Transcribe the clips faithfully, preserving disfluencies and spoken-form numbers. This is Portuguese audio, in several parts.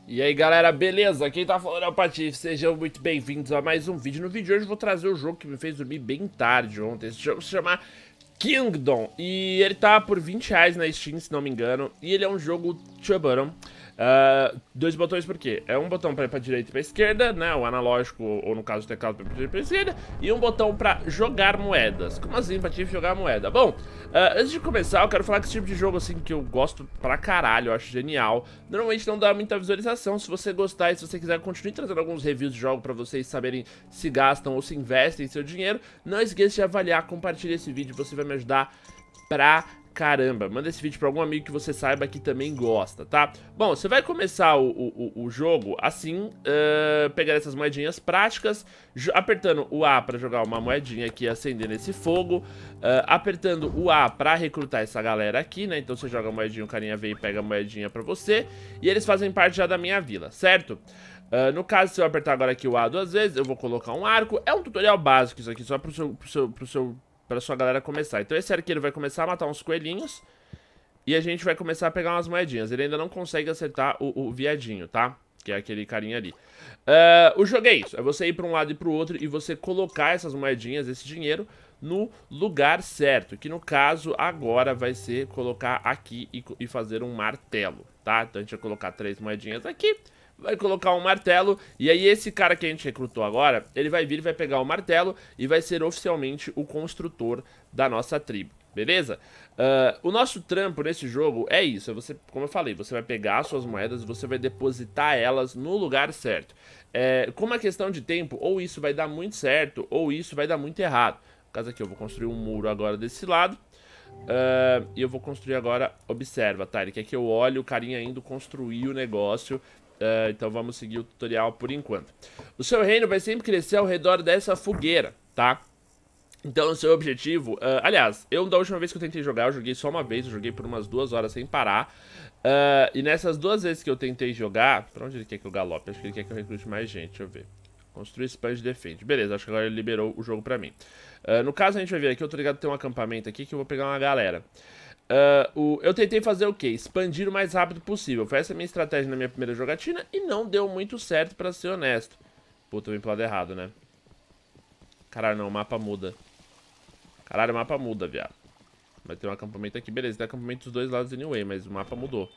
E aí galera, beleza? Quem tá falando é o Patife, sejam muito bem-vindos a mais um vídeo. No vídeo de hoje eu vou trazer o jogo que me fez dormir bem tarde ontem. Esse jogo se chama Kingdom e ele tá por vinte reais na Steam, se não me engano. E ele é um jogo two button. Uh, dois botões por quê? É um botão pra ir pra direita e pra esquerda, né? O analógico, ou no caso o teclado pra ir pra direita e pra esquerda. E um botão pra jogar moedas. Como assim, Patife, jogar moeda? Bom, uh, antes de começar eu quero falar que esse tipo de jogo assim que eu gosto pra caralho, eu acho genial. Normalmente não dá muita visualização. Se você gostar e se você quiser, continue trazendo alguns reviews de jogo pra vocês saberem se gastam ou se investem seu dinheiro. Não esqueça de avaliar, compartilhar esse vídeo, você vai me ajudar pra caramba. Manda esse vídeo pra algum amigo que você saiba que também gosta, tá? Bom, você vai começar o, o, o jogo assim, uh, pegar essas moedinhas práticas, apertando o A pra jogar uma moedinha aqui e acender nesse fogo, uh, apertando o A pra recrutar essa galera aqui, né? Então você joga a moedinha, o carinha vem e pega a moedinha pra você, e eles fazem parte já da minha vila, certo? Uh, no caso, se eu apertar agora aqui o A duas vezes, eu vou colocar um arco. É um tutorial básico isso aqui, só pro seu, pro seu, pro seu pra sua galera começar. Então esse arqueiro vai começar a matar uns coelhinhos e a gente vai começar a pegar umas moedinhas. Ele ainda não consegue acertar o, o viadinho, tá? Que é aquele carinha ali. Uh, o jogo é isso, é você ir pra um lado e pro outro e você colocar essas moedinhas, esse dinheiro, no lugar certo. Que no caso agora vai ser colocar aqui e, e fazer um martelo, tá? Então a gente vai colocar três moedinhas aqui, vai colocar um martelo, e aí esse cara que a gente recrutou agora, ele vai vir, vai pegar o martelo e vai ser oficialmente o construtor da nossa tribo, beleza? Uh, o nosso trampo nesse jogo é isso, é você, como eu falei, você vai pegar as suas moedas, você vai depositar elas no lugar certo. É, como é questão de tempo, ou isso vai dar muito certo, ou isso vai dar muito errado. No caso aqui, eu vou construir um muro agora desse lado. Uh, e eu vou construir agora, observa, tá? Ele quer que eu olhe o carinha indo construir o negócio. Uh, então vamos seguir o tutorial por enquanto. O seu reino vai sempre crescer ao redor dessa fogueira, tá? Então o seu objetivo... Uh, aliás, eu da última vez que eu tentei jogar, eu joguei só uma vez, eu joguei por umas duas horas sem parar. Uh, e nessas duas vezes que eu tentei jogar... Pra onde ele quer que eu galope? Acho que ele quer que eu recrute mais gente, deixa eu ver. Construir, expande e defende. Beleza, acho que agora ele liberou o jogo pra mim. Uh, no caso a gente vai ver aqui, eu tô ligado que tem um acampamento aqui que eu vou pegar uma galera. Uh, o, eu tentei fazer o quê? Expandir o mais rápido possível. Foi essa a minha estratégia na minha primeira jogatina e não deu muito certo, pra ser honesto. Puta, eu vim pro lado errado, né? Caralho, não, o mapa muda. Caralho, o mapa muda, viado. Vai ter um acampamento aqui, beleza. Tem acampamento dos dois lados anyway, mas o mapa mudou.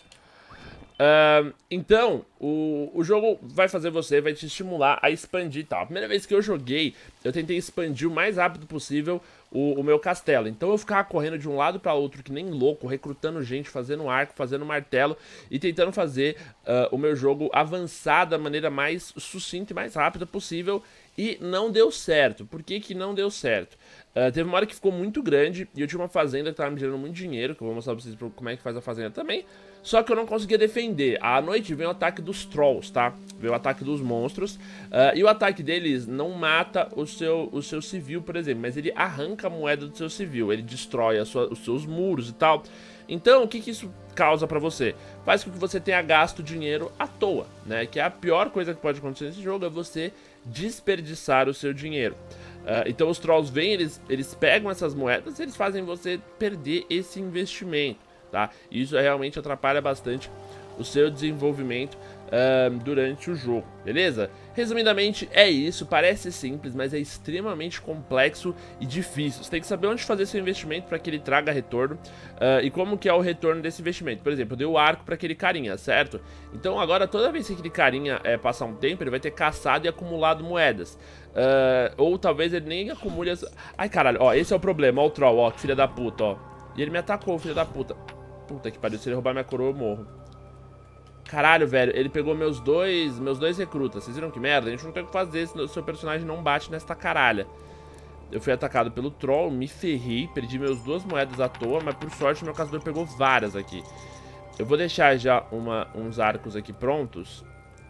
Uh, então, o, o jogo vai fazer você, vai te estimular a expandir e tal. A primeira vez que eu joguei, eu tentei expandir o mais rápido possível o, o meu castelo. Então eu ficava correndo de um lado para outro que nem louco, recrutando gente, fazendo arco, fazendo martelo e tentando fazer uh, o meu jogo avançar da maneira mais sucinta e mais rápida possível. E não deu certo. Por que que não deu certo? Uh, teve uma hora que ficou muito grande e eu tinha uma fazenda que tava me gerando muito dinheiro, que eu vou mostrar pra vocês como é que faz a fazenda também. Só que eu não conseguia defender. À noite vem o ataque dos trolls, tá? Vem o ataque dos monstros. Uh, e o ataque deles não mata o seu, o seu civil, por exemplo, mas ele arranca a moeda do seu civil. Ele destrói a sua, os seus muros e tal. Então, o que que isso causa pra você? Faz com que você tenha gasto dinheiro à toa, né? Que é a pior coisa que pode acontecer nesse jogo, é você desperdiçar o seu dinheiro. Uh, então os trolls vêm, eles, eles pegam essas moedas e eles fazem você perder esse investimento, tá? E isso realmente atrapalha bastante o seu desenvolvimento uh, durante o jogo, beleza? Resumidamente é isso, parece simples, mas é extremamente complexo e difícil. Você tem que saber onde fazer seu investimento para que ele traga retorno uh, e como que é o retorno desse investimento. Por exemplo, eu dei o arco para aquele carinha, certo? Então agora toda vez que aquele carinha é, passar um tempo, ele vai ter caçado e acumulado moedas. Uh, ou talvez ele nem acumule as... Ai caralho, ó, esse é o problema, ó o troll, ó, que filha da puta, ó. E ele me atacou, filha da puta. Puta que pariu, se ele roubar minha coroa eu morro. Caralho, velho, ele pegou meus dois meus dois recrutas. Vocês viram que merda? A gente não tem o que fazer se o seu personagem não bate nesta caralha. Eu fui atacado pelo troll, me ferrei, perdi meus duas moedas à toa, mas por sorte meu caçador pegou várias aqui. Eu vou deixar já uma, uns arcos aqui prontos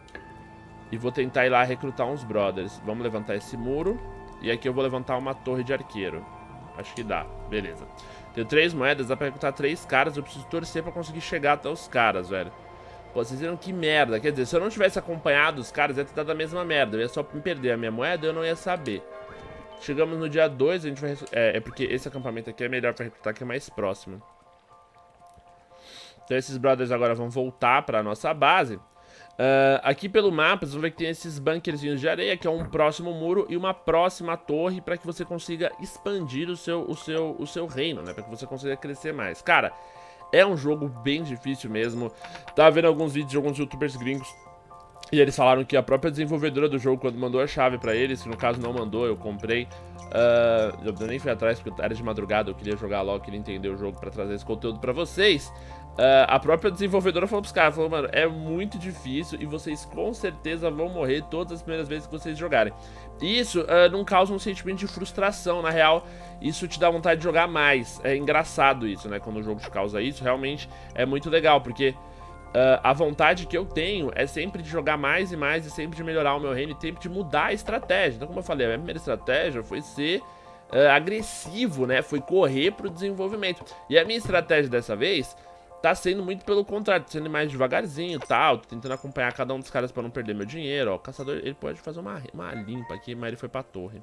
e vou tentar ir lá recrutar uns brothers. Vamos levantar esse muro e aqui eu vou levantar uma torre de arqueiro. Acho que dá, beleza. Tenho três moedas, dá pra recrutar três caras. Eu preciso torcer pra conseguir chegar até os caras, velho. Pô, vocês viram que merda. Quer dizer, se eu não tivesse acompanhado os caras, ia ter dado a mesma merda. Eu ia só me perder a minha moeda e eu não ia saber. Chegamos no dia dois, a gente vai... É, é porque esse acampamento aqui é melhor pra recrutar, que é mais próximo. Então esses brothers agora vão voltar pra nossa base. Uh, aqui pelo mapa, vocês vão ver que tem esses bunkerzinhos de areia, que é um próximo muro e uma próxima torre para que você consiga expandir o seu, o seu, o seu reino, né? Para que você consiga crescer mais. Cara, é um jogo bem difícil mesmo. Tava vendo alguns vídeos de alguns youtubers gringos e eles falaram que a própria desenvolvedora do jogo, quando mandou a chave pra eles, que no caso não mandou, eu comprei. Uh, eu nem fui atrás porque era de madrugada, eu queria jogar logo, queria entender o jogo pra trazer esse conteúdo pra vocês. Uh, a própria desenvolvedora falou pros caras, falou, mano, é muito difícil e vocês com certeza vão morrer todas as primeiras vezes que vocês jogarem. E isso uh, não causa um sentimento de frustração, na real, isso te dá vontade de jogar mais. É engraçado isso, né, quando o jogo te causa isso, realmente é muito legal, porque... Uh, a vontade que eu tenho é sempre de jogar mais e mais e sempre de melhorar o meu reino e sempre de mudar a estratégia. Então, como eu falei, a minha primeira estratégia foi ser uh, agressivo, né? Foi correr pro desenvolvimento. E a minha estratégia dessa vez tá sendo muito pelo contrário, tá sendo mais devagarzinho e tal. Tô tentando acompanhar cada um dos caras pra não perder meu dinheiro. Ó, o caçador, ele pode fazer uma, uma limpa aqui, mas ele foi pra torre.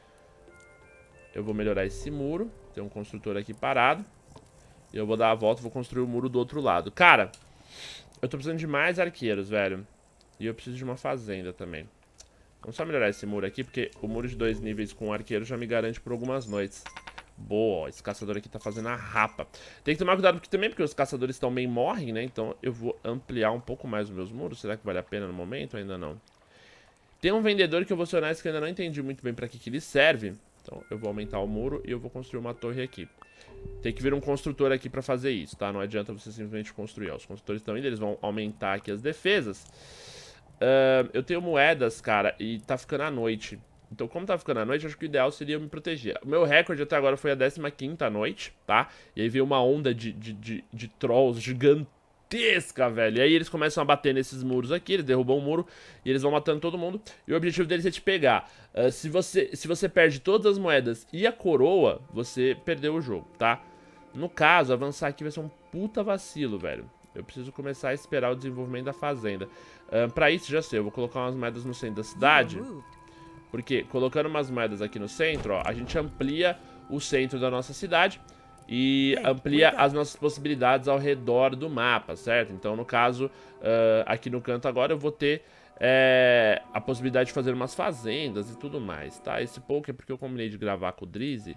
Eu vou melhorar esse muro. Tem um construtor aqui parado. E eu vou dar a volta e vou construir o muro do outro lado. Cara... eu tô precisando de mais arqueiros, velho. E eu preciso de uma fazenda também. Vamos só melhorar esse muro aqui, porque o muro de dois níveis com arqueiro já me garante por algumas noites. Boa, esse caçador aqui tá fazendo a rapa. Tem que tomar cuidado aqui também, porque os caçadores também morrem, né? Então eu vou ampliar um pouco mais os meus muros. Será que vale a pena no momento? Ainda não. Tem um vendedor que eu vou ser honesto que eu ainda não entendi muito bem pra que, que ele serve. Então eu vou aumentar o muro e eu vou construir uma torre aqui. Tem que vir um construtor aqui pra fazer isso, tá? Não adianta você simplesmente construir. Ó, os construtores estão indo, eles vão aumentar aqui as defesas. Uh, eu tenho moedas, cara, e tá ficando à noite. Então, como tá ficando à noite, acho que o ideal seria eu me proteger. O meu recorde até agora foi a décima quinta noite, tá? E aí veio uma onda de, de, de, de trolls gigantesca, velho. E aí eles começam a bater nesses muros aqui, eles derrubam o muro e eles vão matando todo mundo. E o objetivo deles é te pegar. Uh, se, você, se você perde todas as moedas e a coroa, você perdeu o jogo, tá? No caso, avançar aqui vai ser um puta vacilo, velho. Eu preciso começar a esperar o desenvolvimento da fazenda. Uh, pra isso, já sei, eu vou colocar umas moedas no centro da cidade. Porque colocando umas moedas aqui no centro, ó, a gente amplia o centro da nossa cidade e amplia as nossas possibilidades ao redor do mapa, certo? Então, no caso, uh, aqui no canto agora eu vou ter é, a possibilidade de fazer umas fazendas e tudo mais, tá? Esse pouco é porque eu combinei de gravar com o Drizzy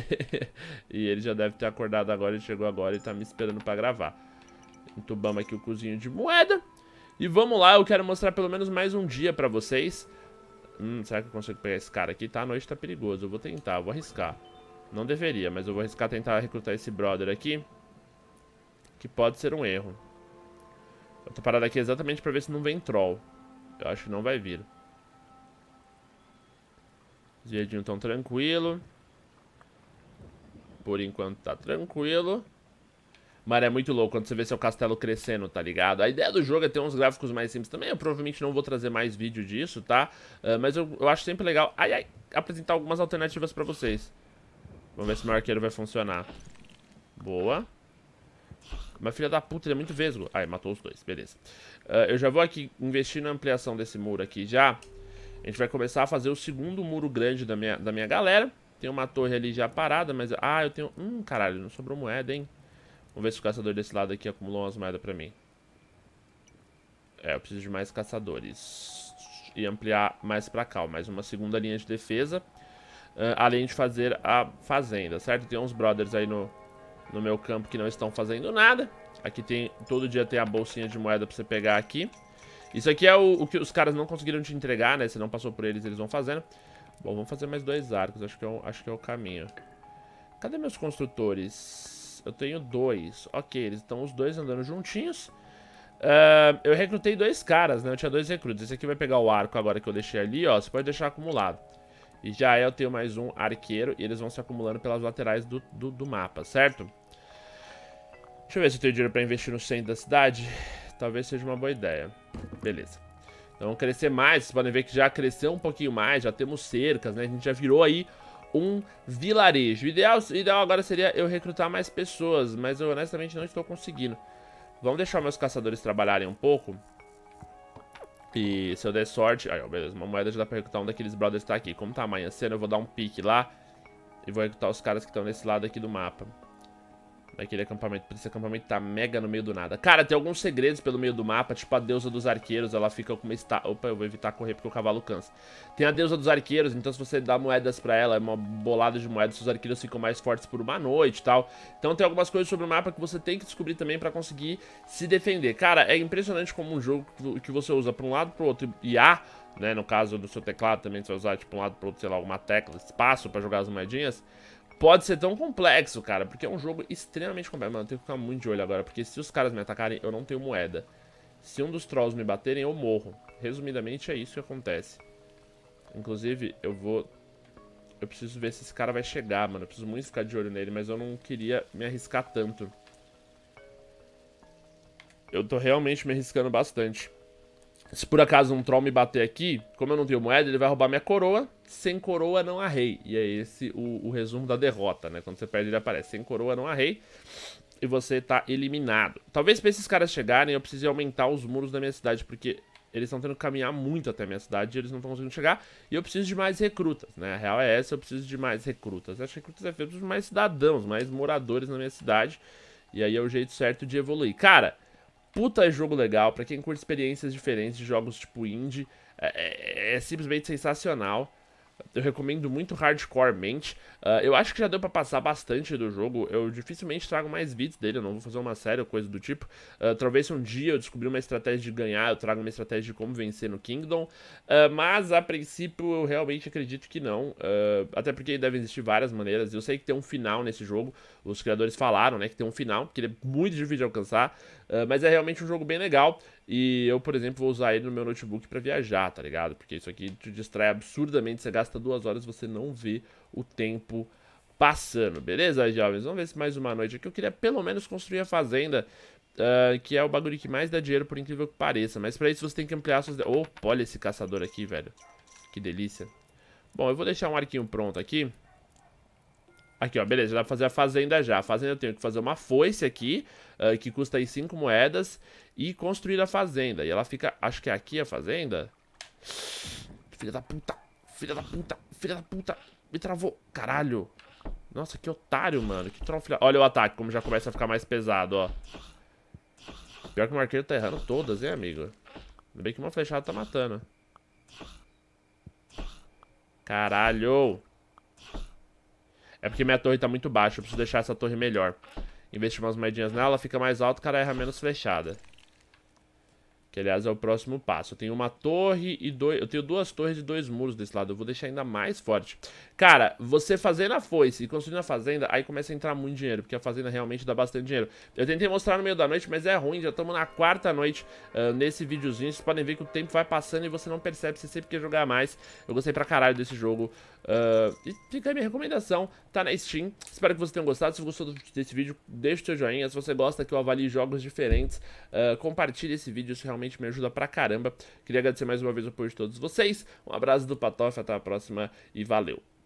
e ele já deve ter acordado agora, ele chegou agora e tá me esperando pra gravar. Entubamos aqui o cozinho de moeda e vamos lá, eu quero mostrar pelo menos mais um dia pra vocês. Hum, será que eu consigo pegar esse cara aqui? Tá, a noite tá perigoso. Eu vou tentar, eu vou arriscar. Não deveria, mas eu vou arriscar tentar recrutar esse brother aqui. Que pode ser um erro. Eu tô parado aqui exatamente pra ver se não vem troll. Eu acho que não vai vir. Os viadinhos tão tranquilo. Por enquanto tá tranquilo. Mano, é muito louco quando você vê seu castelo crescendo, tá ligado? A ideia do jogo é ter uns gráficos mais simples também. Eu provavelmente não vou trazer mais vídeo disso, tá? Uh, mas eu, eu acho sempre legal, ai, ai, apresentar algumas alternativas pra vocês. Vamos ver se meu arqueiro vai funcionar. Boa. Mas filha da puta, ele é muito vesgo. Ai, matou os dois, beleza. Uh, eu já vou aqui investir na ampliação desse muro aqui já. A gente vai começar a fazer o segundo muro grande da minha, da minha galera. Tem uma torre ali já parada, mas... ah, eu tenho... Hum, caralho, não sobrou moeda, hein? Vamos ver se o caçador desse lado aqui acumulou umas moedas pra mim. É, eu preciso de mais caçadores. E ampliar mais pra cá, ó, mais uma segunda linha de defesa. Uh, além de fazer a fazenda, certo? Tem uns brothers aí no, no meu campo que não estão fazendo nada. Aqui tem, todo dia tem a bolsinha de moeda pra você pegar aqui. Isso aqui é o, o que os caras não conseguiram te entregar, né? Se não passou por eles, eles vão fazendo. Bom, vamos fazer mais dois arcos, acho que é o, acho que é o caminho. Cadê meus construtores? Eu tenho dois. Ok, eles estão os dois andando juntinhos. Uh, eu recrutei dois caras, né? Eu tinha dois recrutas. Esse aqui vai pegar o arco agora que eu deixei ali, ó. Você pode deixar acumulado. E já é, eu tenho mais um arqueiro. E eles vão se acumulando pelas laterais do, do, do mapa, certo? Deixa eu ver se eu tenho dinheiro pra investir no centro da cidade. Talvez seja uma boa ideia. Beleza. Então vamos crescer mais. Vocês podem ver que já cresceu um pouquinho mais. Já temos cercas, né? A gente já virou aí um vilarejo. O ideal, o ideal agora seria eu recrutar mais pessoas, mas eu honestamente não estou conseguindo. Vamos deixar meus caçadores trabalharem um pouco. E se eu der sorte... Aí, ó, beleza, uma moeda já dá pra recrutar um daqueles brothers que tá aqui. Como tá amanhecendo, eu vou dar um pique lá e vou recrutar os caras que estão nesse lado aqui do mapa. Aquele acampamento, esse acampamento tá mega no meio do nada. Cara, tem alguns segredos pelo meio do mapa, tipo a deusa dos arqueiros, ela fica com uma esta... Opa, eu vou evitar correr porque o cavalo cansa. Tem a deusa dos arqueiros, então se você dá moedas pra ela, é uma bolada de moedas, os arqueiros ficam mais fortes por uma noite e tal. Então tem algumas coisas sobre o mapa que você tem que descobrir também pra conseguir se defender. Cara, é impressionante como um jogo que você usa pra um lado, pro outro, e A, né, no caso do seu teclado também, você vai usar tipo um lado pro outro, sei lá, alguma tecla, espaço pra jogar as moedinhas. Pode ser tão complexo, cara, porque é um jogo extremamente complexo. Mano, eu tenho que ficar muito de olho agora, porque se os caras me atacarem, eu não tenho moeda. Se um dos trolls me baterem, eu morro. Resumidamente, é isso que acontece. Inclusive, eu vou... Eu preciso ver se esse cara vai chegar, mano. Eu preciso muito ficar de olho nele, mas eu não queria me arriscar tanto. Eu tô realmente me arriscando bastante. Se por acaso um troll me bater aqui, como eu não tenho moeda, ele vai roubar minha coroa. Sem coroa não há rei. E é esse o, o resumo da derrota, né? Quando você perde ele aparece. Sem coroa não há rei. E você tá eliminado. Talvez pra esses caras chegarem eu precise aumentar os muros da minha cidade, porque eles estão tendo que caminhar muito até a minha cidade e eles não estão conseguindo chegar. E eu preciso de mais recrutas, né? A real é essa, eu preciso de mais recrutas. Acho que recrutas é feito de mais cidadãos, mais moradores na minha cidade. E aí é o jeito certo de evoluir. Cara... Puta jogo legal, pra quem curte experiências diferentes de jogos tipo indie, é, é, é simplesmente sensacional. Eu recomendo muito hardcoremente. Uh, eu acho que já deu pra passar bastante do jogo. Eu dificilmente trago mais vídeos dele, eu não vou fazer uma série ou coisa do tipo. Uh, talvez se um dia eu descobrir uma estratégia de ganhar, eu trago uma estratégia de como vencer no Kingdom. Uh, mas a princípio eu realmente acredito que não. Uh, até porque devem existir várias maneiras. Eu sei que tem um final nesse jogo. Os criadores falaram, né, que tem um final, que ele é muito difícil de alcançar. Uh, mas é realmente um jogo bem legal. E eu, por exemplo, vou usar ele no meu notebook pra viajar, tá ligado? Porque isso aqui te distrai absurdamente. Você gasta duas horas e você não vê o tempo passando, beleza, jovens? Vamos ver se mais uma noite aqui. Eu queria pelo menos construir a fazenda, uh, que é o bagulho que mais dá dinheiro, por incrível que pareça. Mas pra isso você tem que ampliar suas... Opa, olha esse caçador aqui, velho. Que delícia. Bom, eu vou deixar um arquinho pronto aqui. Aqui, ó, beleza, já dá pra fazer a fazenda já. A fazenda eu tenho que fazer uma foice aqui, uh, que custa aí cinco moedas, e construir a fazenda. E ela fica, acho que é aqui a fazenda. Filha da puta, filha da puta, filha da puta. Me travou, caralho. Nossa, que otário, mano. Que troll, filha... Olha o ataque, como já começa a ficar mais pesado, ó. Pior que o arqueiro tá errando todas, hein, amigo. Ainda bem que uma flechada tá matando. Caralho. É porque minha torre tá muito baixa, eu preciso deixar essa torre melhor. Investir umas moedinhas nela, ela fica mais alta, o cara erra menos flechada. Que, aliás, é o próximo passo. Eu tenho uma torre e dois... Eu tenho duas torres e dois muros desse lado. Eu vou deixar ainda mais forte. Cara, você fazendo a foice e construindo a fazenda, aí começa a entrar muito dinheiro, porque a fazenda realmente dá bastante dinheiro. Eu tentei mostrar no meio da noite, mas é ruim. Já estamos na quarta noite uh, nesse videozinho. Vocês podem ver que o tempo vai passando e você não percebe. Você sempre quer jogar mais. Eu gostei pra caralho desse jogo. Uh, e fica aí minha recomendação. Tá na Steam. Espero que vocês tenham gostado. Se você gostou desse vídeo, deixa o seu joinha. Se você gosta que eu avalie jogos diferentes, uh, compartilhe esse vídeo. Isso realmente me ajuda pra caramba. Queria agradecer mais uma vez o apoio de todos vocês. Um abraço do Patof, até a próxima e valeu!